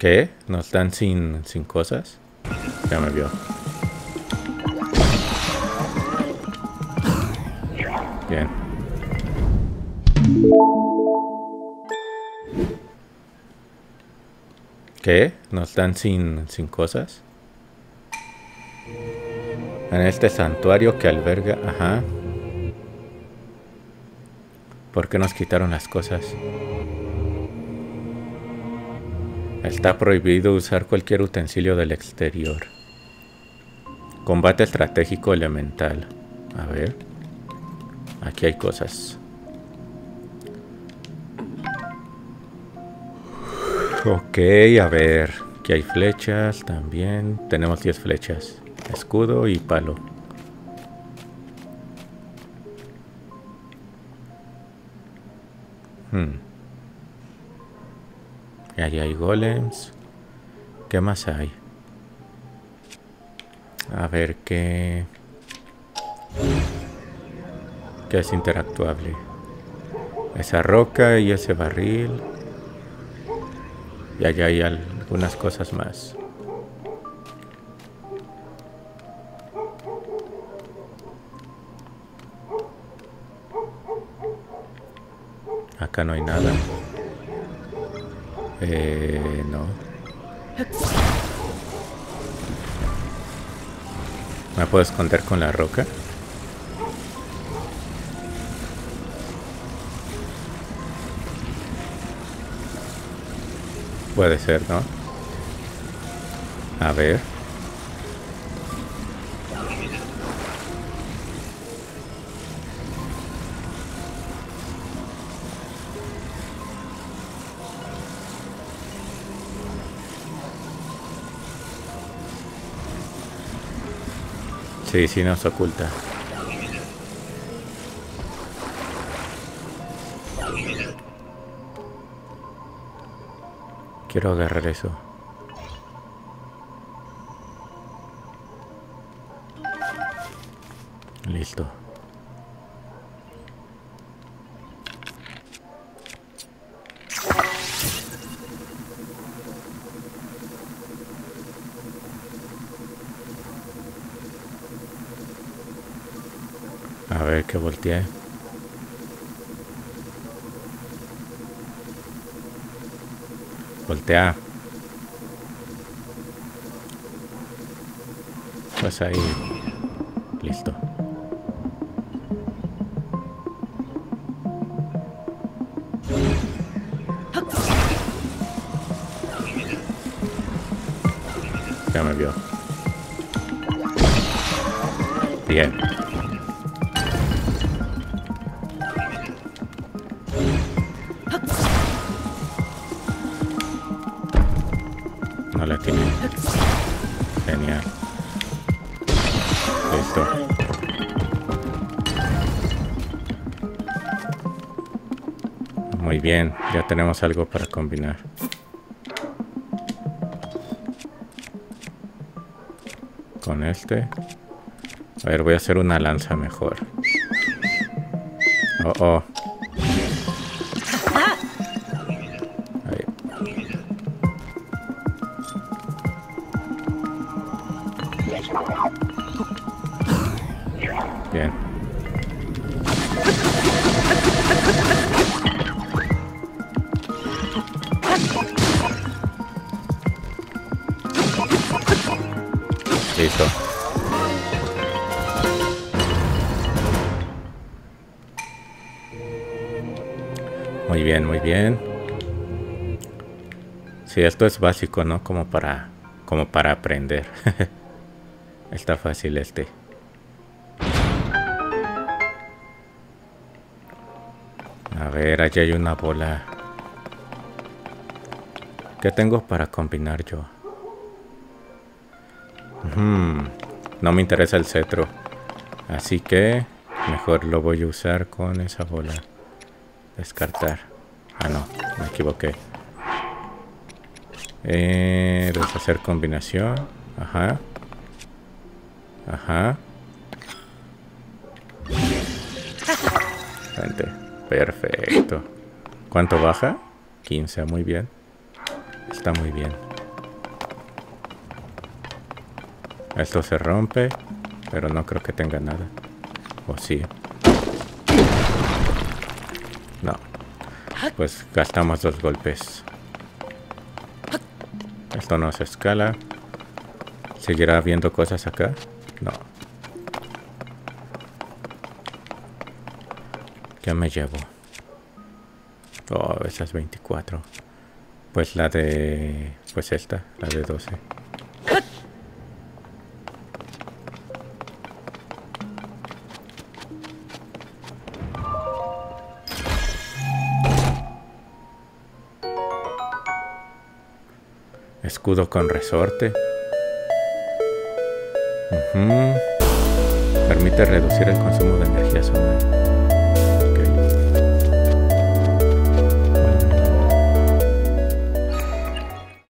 ¿Qué? ¿Nos dan sin cosas? Ya me vio. Bien. ¿Qué? ¿Nos dan sin cosas? En este santuario que alberga... Ajá. ¿Por qué nos quitaron las cosas? Está prohibido usar cualquier utensilio del exterior. Combate estratégico elemental. A ver. Aquí hay cosas. Ok, a ver. Aquí hay flechas también. Tenemos 10 flechas. Escudo y palo. Y ahí hay golems. ¿Qué más hay? A ver qué... ¿Qué es interactuable? Esa roca y ese barril. Y allá hay algunas cosas más. Acá no hay nada. No. ¿Me puedo esconder con la roca? Puede ser, ¿no? A ver. Sí, sí nos oculta. Quiero agarrar eso. Listo. A ver que volteé. Voltea. Pues ahí. Listo. Ya me vio. Bien. No la tiene. Genial. Listo. Muy bien. Ya tenemos algo para combinar. Con este. A ver, voy a hacer una lanza mejor. Oh, oh. Ahí. Bien. Listo. Muy bien, muy bien. Sí, esto es básico, ¿no? Como para aprender. Está fácil este. A ver, allí hay una bola. ¿Qué tengo para combinar yo? No me interesa el cetro. Así que mejor lo voy a usar con esa bola. Descartar. Ah, no, me equivoqué. Deshacer combinación. Ajá. Ajá. Vente. Perfecto. ¿Cuánto baja? 15, muy bien. Está muy bien. Esto se rompe, pero no creo que tenga nada. ¿O sí? No. Pues gastamos 2 golpes. Esto no se escala. ¿Seguirá habiendo cosas acá? No. ¿Qué me llevo? Oh, esas 24. Pues la de... Pues esta, la de 12. Escudo con resorte. Permite reducir el consumo de energía solar.